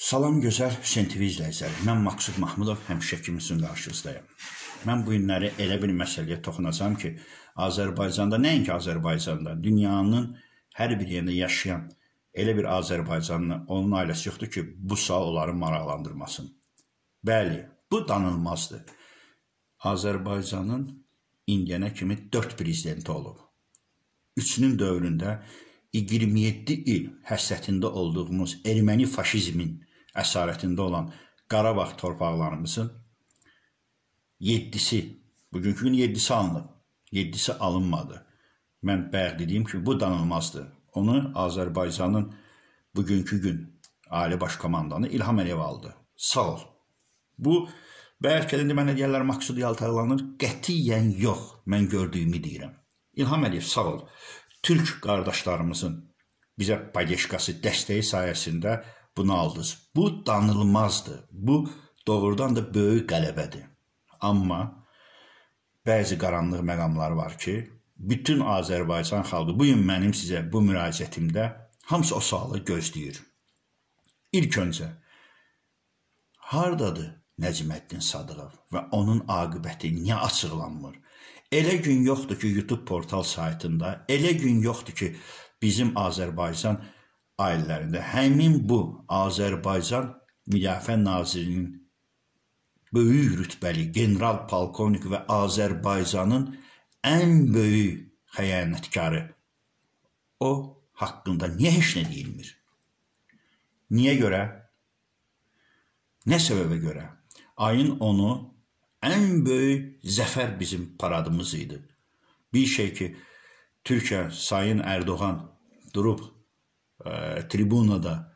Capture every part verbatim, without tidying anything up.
Salam gözəl Hüseyn T V izləyiciləri. Mən Maqsud Mahmudov, həmişə kiminizin qarşınızdayım. Mən bu günləri elə bir məsələyə toxunacağım ki, Azərbaycanda, nəinki Azərbaycanda, dünyanın hər bir yerində yaşayan elə bir Azərbaycanlı, onun ailəsi yoxdur ki, bu sual onları maraqlandırmasın. Bəli, bu danılmazdır. Azərbaycanın indiyənə kimi dörd prezidenti olub. Üçünün dövründə iyirmi yeddi il həsrətində olduğumuz erməni faşizmin əsarətində olan Qarabağ torpaqlarımızın yeddisi, bugünkü gün yeddisi alınıb, yeddisi alınmadı. Mən bayaq dediyim ki, bu danılmazdır. Onu Azərbaycanın bugünkü gün Ali Baş Komandanı İlham Əliyev aldı. Sağ ol. Bu, bəlkə də mənə deyərlər Maqsud yaltaqlanır, qətiyyən yox, mən gördüyümü deyirəm. İlham Əliyev sağ ol. Türk qardaşlarımızın bizə paydeşkası, dəstəyi sayəsində bunu aldınız. Bu danılmazdır. Bu doğrudan da böyük qələbədir. Amma bəzi qaranlıq məqamlar var ki, bütün Azərbaycan xalqı, bugün mənim sizə bu müraciətimdə hamısı o sualı gözləyir. İlk öncə, hardadır Nəcməddin Sadıqov və onun aqibəti niyə açıqlanmır? Elə gün yoxdur ki, YouTube portal saytında, elə gün yoxdur ki, bizim Azərbaycan ailələrində həmin bu Azərbaycan Müdafiə Nazirinin böyük rütbəli general polkovnik və Azərbaycanın ən böyük xəyanətkarı o haqqında niyə heç nə deyilmir? Niyə görə? Nə səbəbə görə? Ayın onu ən böyük zəfər bizim paradımız idi. Bir şey ki, Türkiyə, Sayın Erdoğan durub e, tribunada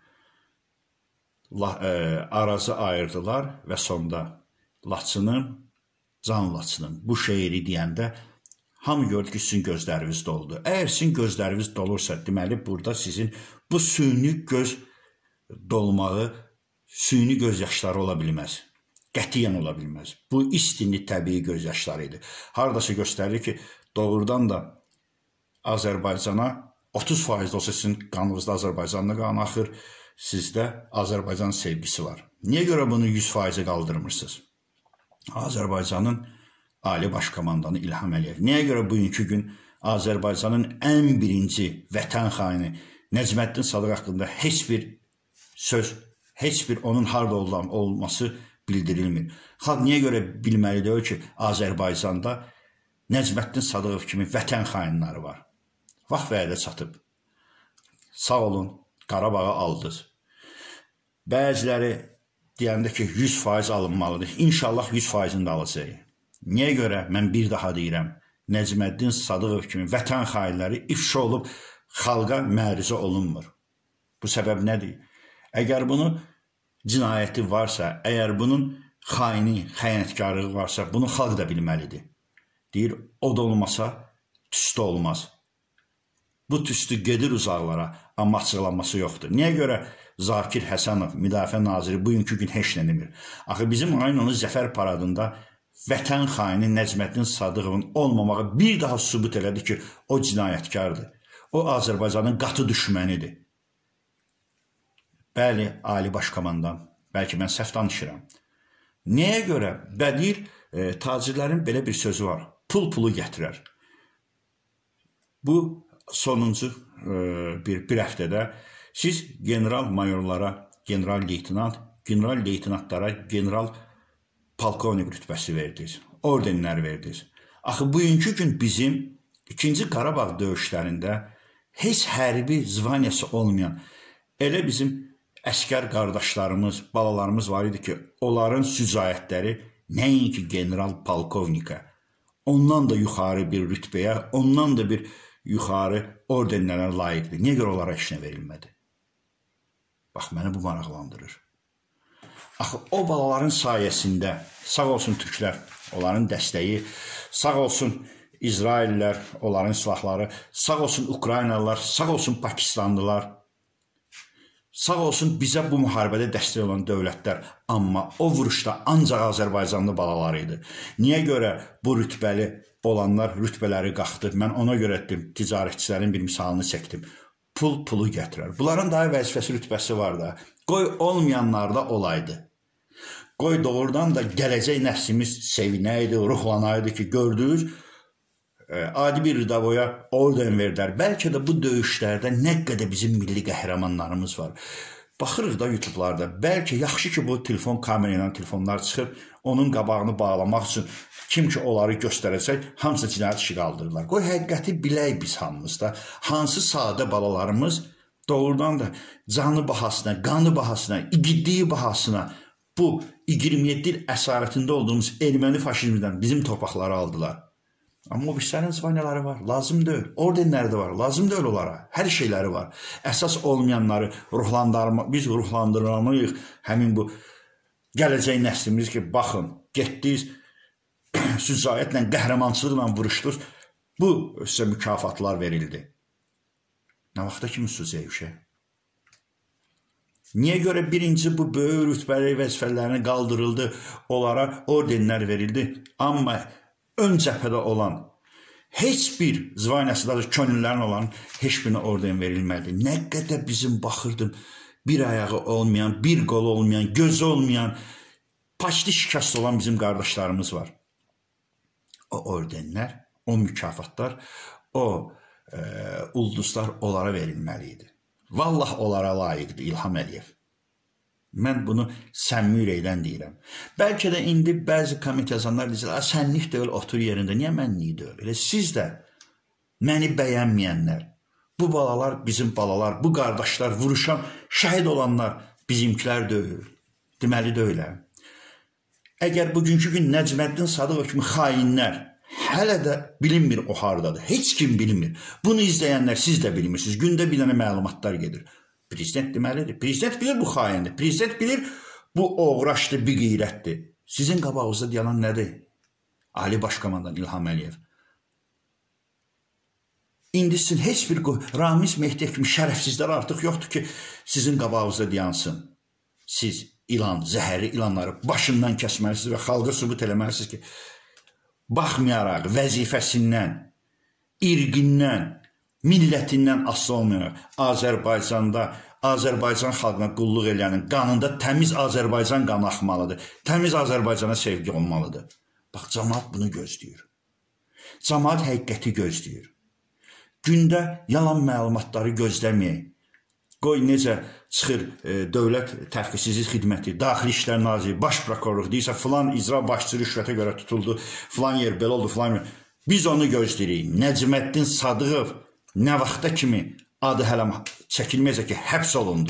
la, e, arazı ayırdılar və sonda Laçının, Can Laçının bu şeiri deyəndə hamı gördü ki, sizin gözləriniz doldu. Əgər sizin gözləriniz dolursa, deməli burada sizin bu süni göz dolmağı, süni göz yaşları ola bilməz. Qətiyyən ola bilməz. Bu istinli təbii göz yaşları idi. Haradasa göstərir ki, doğrudan da Azərbaycana otuz faiz olsa sizin qanınızda Azərbaycanlı qan axır, sizdə Azərbaycan sevgisi var. Niyə görə bunu yüz faizə qaldırmırsınız? Azərbaycanın Ali Baş Komandanı İlham Əliyev. Niyə görə bugünkü gün Azərbaycanın ən birinci vətən xaini Nəcməddin Sadıq haqqında heç bir söz, heç bir onun harda olması bildirilmir. Xalq niyə görə bilməlidir ki, Azərbaycanda Nəcməddin Sadıqov kimi vətən xainləri var. Vaxt vədə çatıb. Sağ olun, Qarabağı aldınız. Bəziləri deyəndə ki, yüz faiz alınmalıdır. İnşallah yüz faizini də alacaq. Niyə görə? Mən bir daha deyirəm. Nəcməddin Sadıqov kimi vətən xainləri ifşa olub xalqa məruzə olunmur. Bu səbəb nədir? Əgər bunu cinayəti varsa, əgər bunun xaini, xəyanətkarlığı varsa, bunu xalq da bilməlidir. Deyir, o da olmasa, tüstü olmaz. Bu tüstü gedir uzaqlara, amma açıqlanması yoxdur. Niyə görə Zakir Həsənov, Müdafiə Naziri bugünkü gün heç nə demir? Axı bizim ayın onu zəfər paradında vətən xaini Nəcməddin Sadıqovun olmamağı bir daha sübut elədi ki, o cinayətkardır. O Azərbaycanın qatı düşmənidir. Bəli, Ali Baş Komandan, bəlkə mən səhv danışıram. Nəyə görə? Və deyir, e, tacirlərin belə bir sözü var, pul pulu gətirər. Bu sonuncu e, bir, bir həftədə siz general mayorlara, general leytinant, general leytinantlara, general polkovnik rütbəsi verdiniz, ordenlər verdiniz. Axı bugünkü gün bizim ikinci Qarabağ döyüşlərində heç hərbi zvaniyası olmayan, elə bizim əskər qardaşlarımız, balalarımız var idi ki, onların sücayətləri nəinki general polkovnikə, ondan da yuxarı bir rütbəyə, ondan da bir yuxarı ordenlərə layiqdir. Niyə görə onlara heç nə verilmədi? Bax, məni bu maraqlandırır. Axı, o balaların sayəsində, sağ olsun türklər, onların dəstəyi, sağ olsun İsraillər, onların silahları, sağ olsun Ukraynalılar, sağ olsun Pakistanlılar, sağ olsun bizə bu müharibədə dəstək olan dövlətlər, amma o vuruşda ancaq Azərbaycanlı balaları idi. Niyə görə bu rütbəli olanlar rütbələri qalxdı? Mən ona görə etdim, ticarətçilərin bir misalını çəkdim. Pul pulu gətirər. Bunların daha vəzifəsi rütbəsi var da. Qoy olmayanlar da olaydı. Qoy doğrudan da gələcək nəslimiz sevinəydi, ruhlanaydı ki, gördünüz, adi bir Rıdavoya orden verdilər. Bəlkə də bu döyüşlərdə nə qədər bizim milli qəhrəmanlarımız var. Baxırıq da YouTube'larda, bəlkə yaxşı ki bu telefon kamera ilə telefonlar çıxıb, onun qabağını bağlamaq üçün kim ki onları göstərəcək, hamısı cinayət işi qaldırırlar. Qoy həqiqəti bilək biz hamımız da, hansı sadə balalarımız doğrudan da canı bahasına, qanı bahasına, igidliyi bahasına bu iyirmi yeddi il əsarətində olduğumuz erməni faşizmdən bizim torpaqları aldılar. Amma o bizlərin zvanyaları var, lazım deyil. Ordenləri də var, lazım deyil onlara. Hər şeyləri var. Əsas olmayanları ruhlandırma, biz ruhlandırmalıyıq həmin bu gələcək nəslimiz ki, baxın, getdiniz, süzayətlə, qəhrəmançılıqla vuruşdunuz, bu sizə mükafatlar verildi. Nə vaxta kimi süzəyişə? Niyə görə birinci bu böyük rütbəli vəzifələrini qaldırıldı, onlara ordenlər verildi, amma ön cəbhədə olan heç bir zvaniyası da könüllərin olan heç birine orden verilmədi. Nə qədər bizim baxırdım, bir ayağı olmayan, bir qolu olmayan, gözü olmayan, paçlı şikast olan bizim qardaşlarımız var. O ordenlər, o mükafatlar, o e, ulduzlar onlara verilməliydi. Vallah onlara layiqdir İlham Əliyev. Mən bunu səmimi ürəkdən deyirəm. Bəlkə də indi bəzi komment yazanlar deyirlər, sənlik deyil, otur yerində. Niyə mənlik deyil? Elə siz də məni bəyənməyənlər, bu balalar bizim balalar, bu qardaşlar, vuruşan, şəhid olanlar bizimkilər deyil. Deməli deyiləm. Əgər bugünkü gün Nəcməddin Sadıqov kimi xainlər hələ də bilinmir o hardadır. Heç kim bilmir. Bunu izləyənlər siz də bilmirsiniz. Gündə bir dənə məlumatlar gedir. Prezident deməlidir. Prezident bilir bu xaindir. Prezident bilir bu oğraşdır, bir qeyrətdir. Sizin qabağınızda yalan nədir? Ali Başkomandan İlham Əliyev. İndi sizin heç bir Ramiz Mehdiyev kimi şərəfsizlər artıq yoxdur ki, sizin qabağınızda dayansın. Siz ilan, zəhəri ilanları başından kəsməlisiniz və xalqa sübut eləməlisiniz ki, baxmayaraq vəzifəsindən, irqindən, millətindən asılı olmayaraq Azərbaycanda, Azərbaycan xalqına qulluq eləyənin qanında təmiz Azərbaycan qanı axmalıdır. Təmiz Azərbaycana sevgi olmalıdır. Bax, cəmaat bunu gözləyir. Cəmaat həqiqəti gözləyir. Gündə yalan məlumatları gözləməyək. Qoy necə çıxır e, Dövlət Təhlükəsizlik Xidməti, Daxili İşlər Naziri, Baş Prokurorluq deyirsə, filan icra başçı rüşvətə görə tutuldu, filan yer belə oldu, filan yer. Biz onu gözləyirik. Nəcməddin Sadıqov nə vaxta kimi adı hələ çəkilməyəcək ki, həbs olundu.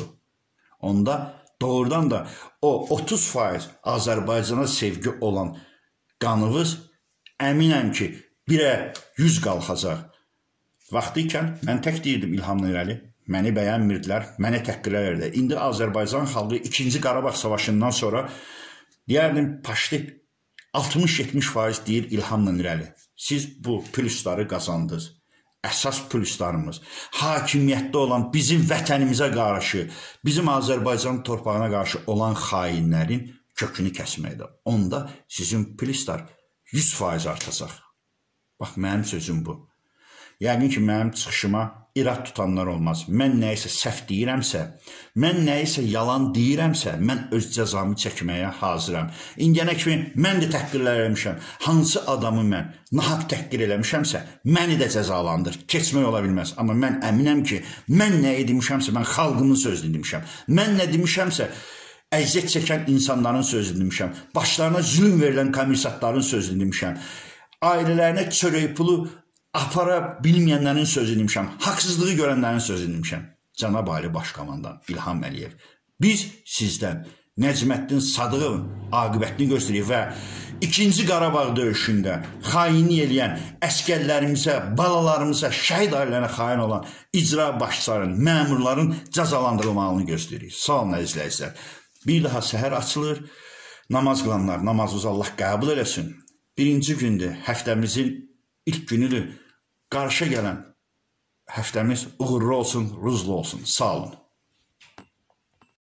Onda doğrudan da o otuz faiz Azərbaycana sevgi olan qanınız əminəm ki, birə yüz qalxacaq. Vaxtı ikən mən tək deyirdim İlhamla irəli. Məni bəyənmirdilər, məni təhqirlər edirlər. İndi Azərbaycan xalqı ikinci Qarabağ Savaşından sonra deyərdim, paşlı altmış yetmiş faiz deyir İlhamla irəli. Siz bu plusları qazandınız. Əsas pluslarımız, hakimiyyətdə olan bizim vətənimizə qarşı, bizim Azərbaycan torpağına qarşı olan xainlərin kökünü kəsməkdir. Onda sizin pluslar yüz faiz artacaq. Bax, mənim sözüm bu. Yəqin ki, mənim çıxışıma irad tutanlar olmaz. Mən nəyisə səhv deyirəmsə, mən nəyisə yalan deyirəmsə, mən öz cəzamı çəkməyə hazıram. İndiyənə kimi mən də təhqirlər eləmişəm. Hansı adamı mən nahaq təhqir eləmişəmsə, məni də cəzalandır. Keçmək ola bilməz. Amma mən əminəm ki, mən nə demişəmsə, mən xalqımın sözünü demişəm. Mən nə demişəmsə, əziyyət çəkən insanların sözünü demişəm. Başlarına zülm verilən komissatların sözünü demişəm. Ailələrinə çörək pulu apara bilməyənlərin sözünü demişəm, haqsızlığı görənlərin sözünü demişəm. Cənab Ali Başkomandan İlham Əliyev, biz sizdən Nəcməddin Sadıqovun aqibətini göstəririk və ikinci Qarabağ döyüşündə xainlik eləyən əskərlərimizə, balalarımıza, şəhid ailələrinə xain olan icra başçıların, məmurların cəzalandırılmağını göstəririk. Sağ olun, əzizləyicilər. Bir daha səhər açılır, namaz qılanlar, namazınızı Allah qəbul eləsin. Birinci gündür, həftəmizin ilk günüdür. Qarşıya gələn həftəmiz uğurlu olsun, ruzlu olsun. Sağ olun.